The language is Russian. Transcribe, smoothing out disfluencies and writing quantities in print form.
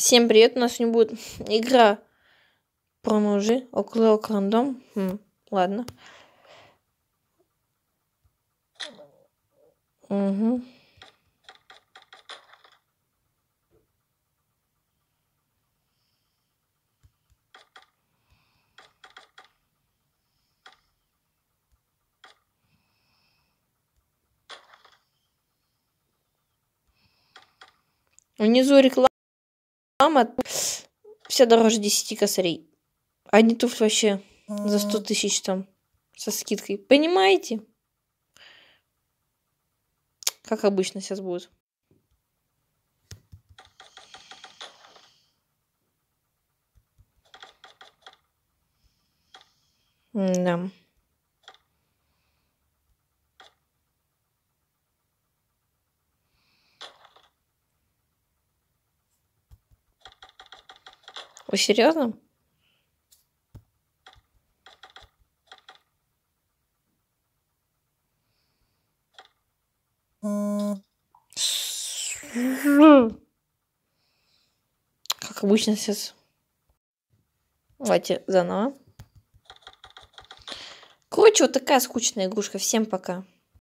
Всем привет, у нас сегодня будет игра про ножи, около рандом. Ладно. Угу. Внизу реклама, все дороже 10 косарей. А не тут вообще за 100 тысяч там со скидкой. Понимаете? Как обычно сейчас будет. Да. Вы серьезно? Как обычно сейчас. Давайте заново. Короче, вот такая скучная игрушка. Всем пока.